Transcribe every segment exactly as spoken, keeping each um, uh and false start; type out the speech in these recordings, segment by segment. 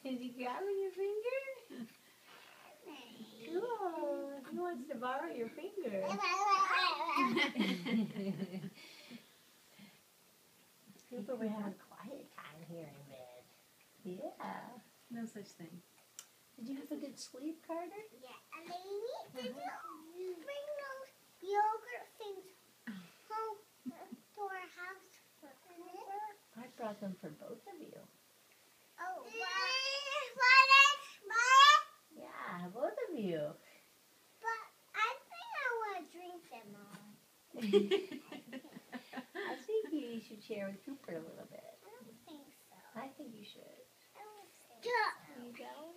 Is he grabbing your finger? Cool. He wants to borrow your finger. Cooper, we have a quiet time here in bed. Yeah. No such thing. Did you have a good sleep, Carter? Yeah. And then you need to bring those yogurt things home to our house for Cooper. I brought them for both of you. Oh, but, Yeah, both of you. but I think I want to drink them all. I think you should share with Cooper a little bit. I don't think so. I think you should. I don't think so. You don't?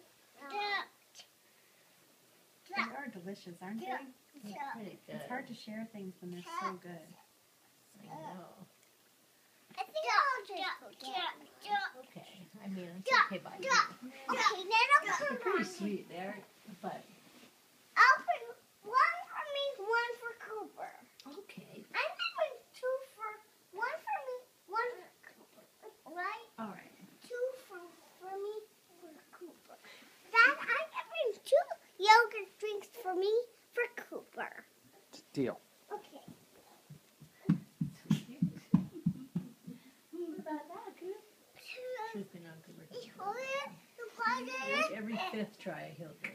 They are delicious, aren't they? It's pretty good. It's hard to share things when they're so good. I know. I think I'll just forget. Okay. I mean, it's okay by me. Okay, then I'll They're come pretty back. sweet. They're, but, I'll bring one for me, one for Cooper. okay. I'm gonna bring two for, one for me, one for Cooper. Right? All right. Two for, for me, for Cooper. Dad, I can bring two yogurt drinks for me, for Cooper. Deal. Okay. What about that, Coop? Trooping on Cooper. Hold it, the Like every fifth try, he'll do